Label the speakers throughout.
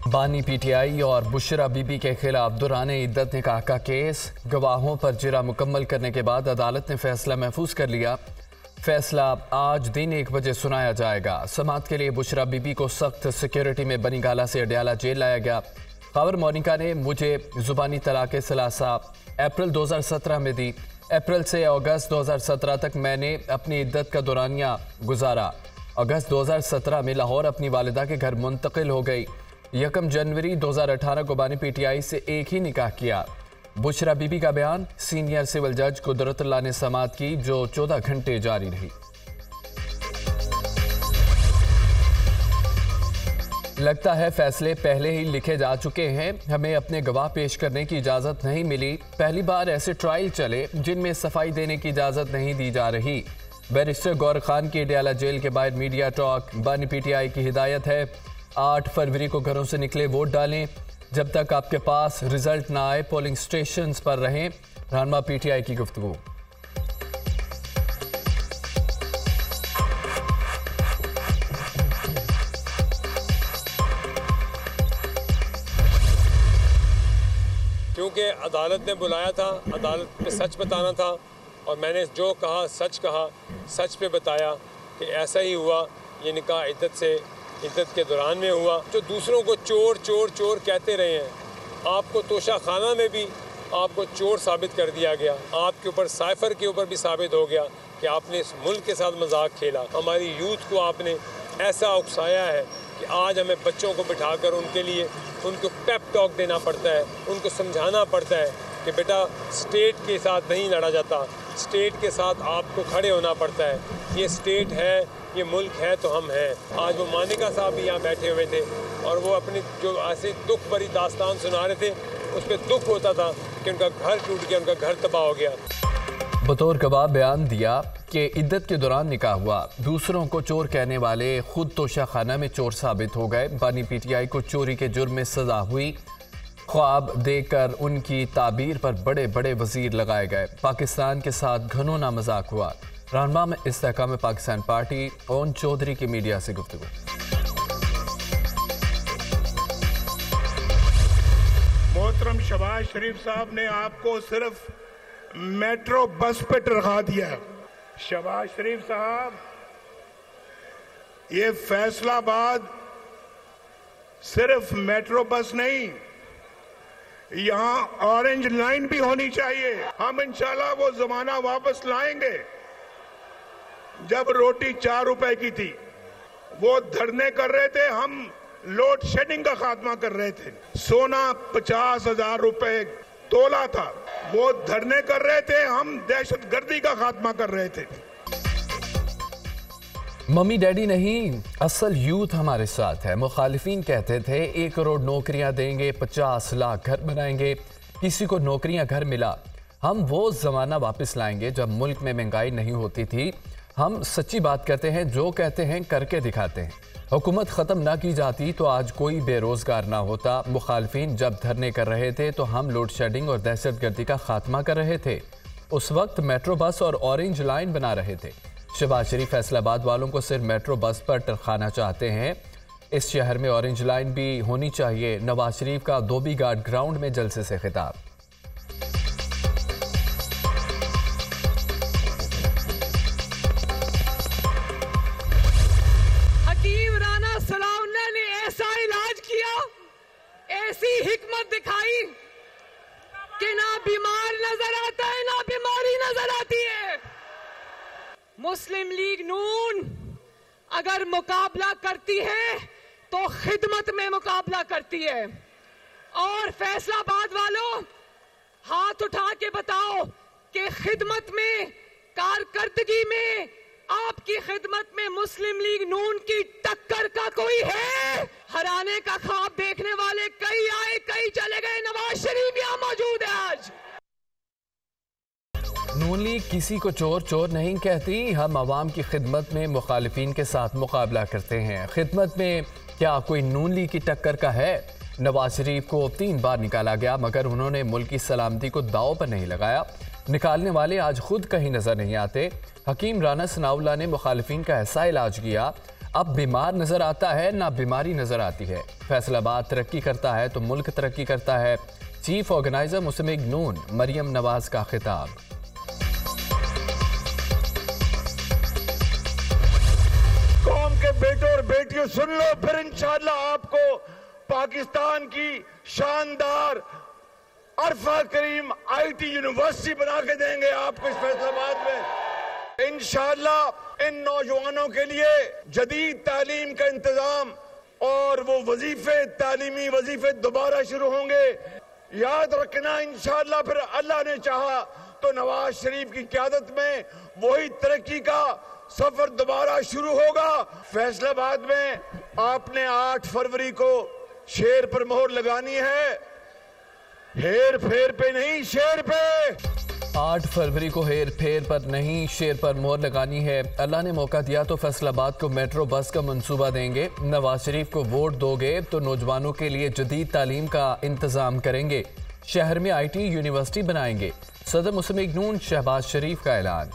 Speaker 1: बानी पीटीआई और बुशरा बीबी के खिलाफ दुराने इद्दत निकाह का केस। गवाहों पर जिरा मुकम्मल करने के बाद अदालत ने फैसला महफूज कर लिया। फैसला आज दिन 1 बजे सुनाया जाएगा। समाअत के लिए बुशरा बीबी को सख्त सिक्योरिटी में बनी गाला से अडयाला जेल लाया गया। खबर मोनिका ने मुझे जुबानी तलाक सलासा अप्रैल 2017 में दी। अप्रैल से अगस्त 2017 तक मैंने अपनी इद्दत का दौरानिया गुजारा। अगस्त 2017 में लाहौर अपनी वालिदा के घर मुंतकिल हो गई। 1 जनवरी 2018 को बानी पीटीआई से एक ही निकाह किया। बुशरा बीबी का बयान। सीनियर सिविल जज कुदरतुल्लाह ने समाअत की जो 14 घंटे जारी रही। लगता है फैसले पहले ही लिखे जा चुके हैं। हमें अपने गवाह पेश करने की इजाजत नहीं मिली। पहली बार ऐसे ट्रायल चले जिनमें सफाई देने की इजाजत नहीं दी जा रही। बैरिस्टर गौर खान की अडयाला जेल के बाहर मीडिया टॉक। बानी पीटीआई की हिदायत है 8 फरवरी को घरों से निकले वोट डालें। जब तक आपके पास रिजल्ट ना आए पोलिंग स्टेशंस पर रहें। रहनुमा पीटीआई की गुफ्तगू।
Speaker 2: क्योंकि अदालत ने बुलाया था, अदालत में सच बताना था और मैंने जो कहा, सच पे बताया कि ऐसा ही हुआ। ये निकाह इद्दत के दौरान में हुआ। जो दूसरों को चोर चोर चोर कहते रहे हैं, आपको तोशा खाना में भी आपको चोर साबित कर दिया गया। आपके ऊपर साइफर के ऊपर भी साबित हो गया कि आपने इस मुल्क के साथ मजाक खेला। हमारी यूथ को आपने ऐसा उकसाया है कि आज हमें बच्चों को बिठाकर उनके लिए उनको पेप टॉक देना पड़ता है, उनको समझाना पड़ता है कि बेटा स्टेट के साथ नहीं लड़ा जाता, स्टेट के साथ आपको खड़े होना पड़ता है। ये स्टेट है, ये मुल्क है तो हम हैं। आज वो मानिका साहब भी यहाँ बैठे हुए थे और वो अपनी जो ऐसी दुख भरी दास्तान सुना रहे थे, उस पर दुख होता था कि उनका घर टूट गया, उनका घर तबाह हो गया।
Speaker 1: बतौर गवाह बयान दिया कि इद्दत के दौरान निकाह हुआ। दूसरों को चोर कहने वाले खुद तोशा खाना में चोर साबित हो गए। बानी पीटीआई को चोरी के जुर्म में सजा हुई। ख्वाब देकर उनकी ताबीर पर बड़े बड़े वजीर लगाए गए। पाकिस्तान के साथ घनौना मजाक हुआ। रहनुमा में इस्तेहकाम पाकिस्तान पार्टी ओन चौधरी की मीडिया से गुफ्तगू।
Speaker 3: मोहतरम शहबाज शरीफ साहब ने आपको सिर्फ मेट्रो बस पे टरखा दिया। शहबाज शरीफ साहब, ये फैसलाबाद सिर्फ मेट्रो बस नहीं, यहां ऑरेंज लाइन भी होनी चाहिए। हम इंशाल्लाह वो जमाना वापस लाएंगे जब रोटी 4 रुपए की थी। वो धरने कर रहे थे, हम लोड शेडिंग का खात्मा कर रहे थे। सोना 50,000 रुपए तोला था, वो धरने कर रहे थे, हम दहशतगर्दी का खात्मा कर रहे थे।
Speaker 1: मम्मी डैडी नहीं, असल यूथ हमारे साथ है। मुखालिफिन कहते थे 1 करोड़ नौकरियां देंगे, 50 लाख घर बनाएंगे। किसी को नौकरियां घर मिला। हम वो जमाना वापस लाएंगे जब मुल्क में महंगाई नहीं होती थी। हम सच्ची बात करते हैं, जो कहते हैं करके दिखाते हैं। हुकूमत ख़त्म ना की जाती तो आज कोई बेरोजगार ना होता। मुखालिफिन जब धरने कर रहे थे तो हम लोड शेडिंग और दहशतगर्दी का खात्मा कर रहे थे। उस वक्त मेट्रो बस और ऑरेंज लाइन बना रहे थे। शहबाज शरीफ फैसलाबाद वालों को सिर्फ मेट्रो बस पर टरखाना चाहते हैं। इस शहर में ऑरेंज लाइन भी होनी चाहिए। नवाज शरीफ का धोबी घाट ग्राउंड में जलसे से खिताब।
Speaker 4: ऐसी हिकमत दिखाई कि ना बीमार नजर आता है ना बीमारी नजर आती है। मुस्लिम लीग नून अगर मुकाबला करती है तो खिदमत में मुकाबला करती है। और फैसलाबाद वालों, हाथ उठा के बताओ कि खिदमत में, कारकर्दगी में, आपकी खिदमत में मुस्लिम लीग नून की टक्कर का कोई है? हराने का ख्वाब देखने वाले कई आए कई चले गए। नवाज शरीफ यहां मौजूद है आज।
Speaker 1: नून लीग किसी को चोर चोर नहीं कहती। हम अवाम की खिदमत में मुखालिफिन के साथ मुकाबला करते हैं। खिदमत में क्या कोई नून लीग की टक्कर का है? नवाज शरीफ को 3 बार निकाला गया मगर उन्होंने मुल्क की सलामती को दांव पर नहीं लगाया। निकालने वाले आज खुद कहीं नजर नहीं आते। हकीम राना सनाउल्लाह ने मुखालिफिन का ऐसा इलाज किया, अब बीमार नजर आता है ना बीमारी नजर आती है। फैसलाबाद तरक्की करता है तो मुल्क तरक्की करता है। Chief organiser Muslim League Noon Maryam Nawaz का खिताब।
Speaker 3: कौम के बेटों और बेटियों सुन लो, फिर इंशाअल्लाह आपको पाकिस्तान की शानदार अरफा करीम IT यूनिवर्सिटी बना के देंगे आपको इस फैसलाबाद में। इंशाअल्लाह इन नौजवानों के लिए जदीद तालीम का इंतजाम और वो वजीफे, तालीमी वजीफे दोबारा शुरू होंगे। याद रखना, इंशाअल्लाह फिर अल्लाह ने चाहा तो नवाज शरीफ की क़यादत में वही तरक्की का सफर दोबारा शुरू होगा। फैसलाबाद में आपने 8 फरवरी को शेर पर मोहर लगानी है, हेर फेर पे नहीं, शेर पे।
Speaker 1: 8 फरवरी को हेर फेर पर नहीं, शेर पर मोहर लगानी है। अल्लाह ने मौका दिया तो फैसलाबाद को मेट्रो बस का मंसूबा देंगे। नवाज शरीफ को वोट दोगे तो नौजवानों के लिए जदीद तालीम का इंतजाम करेंगे। शहर में IT यूनिवर्सिटी बनाएंगे। सदर मुस्लिम लीग नून शहबाज शरीफ का ऐलान।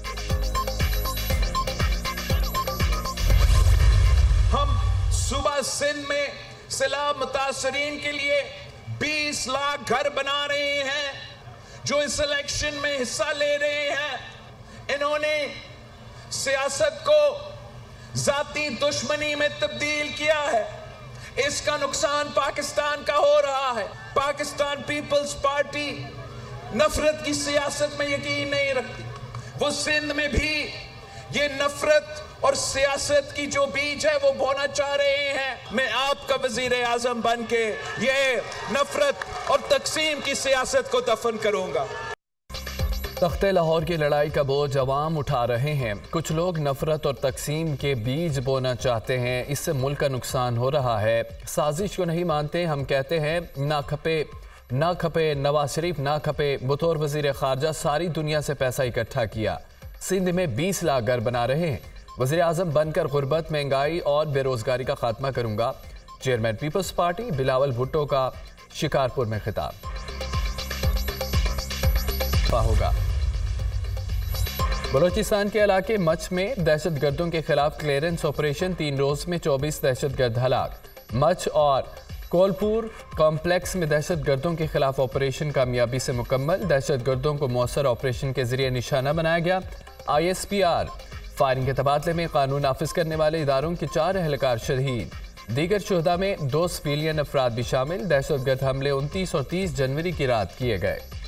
Speaker 5: हम सुबह सिंध में सैलाब मुतासरीन के लिए 20 लाख घर बना रहे हैं जो इस इलेक्शन में हिस्सा ले रहे हैं। इन्होंने सियासत को जाती दुश्मनी में तब्दील किया है। इसका नुकसान पाकिस्तान का हो रहा है। पाकिस्तान पीपल्स पार्टी नफरत की सियासत में यकीन नहीं रखती। वो सिंध में भी ये नफरत और सियासत की जो बीज है वो बोना चाह रहे हैं। मैं आपका वजीर आजम बन के ये नफरत और तकसीम की सियासत को दफन करूंगा।
Speaker 1: तख्ते लाहौर की लड़ाई का बोझ अवाम उठा रहे हैं। कुछ लोग नफरत और तकसीम के बीज बोना चाहते हैं। इससे मुल्क का नुकसान हो रहा है। साजिश को नहीं मानते। हम कहते हैं ना खपे ना खपे, नवाज शरीफ ना खपे। बतौर वजीर खारजा सारी दुनिया से पैसा इकट्ठा किया। सिंध में 20 लाख घर बना रहे हैं। वज़ीर आज़म बनकर गुर्बत, महंगाई और बेरोजगारी का खात्मा करूंगा। Chairman Peoples Party Bilawal Bhutto का शिकारपुर में खिताब। होगा बलोचिस्तान के इलाके मच में दहशतगर्दों के खिलाफ क्लियरेंस ऑपरेशन। 3 रोज में 24 दहशतगर्द हलाक। मच और कोलपुर कॉम्प्लेक्स में दहशतगर्दों के खिलाफ ऑपरेशन कामयाबी से मुकम्मल। दहशतगर्दों को मौसर ऑपरेशन के जरिए निशाना बनाया गया। ISPR फायरिंग के तबादले में कानून नाफिज करने वाले इदारों के 4 एहलकार शहीद। दीगर शुहदा में 2 सिविलियन अफराद भी शामिल। दहशतगर्द हमले 29 और 30 जनवरी की रात किए गए।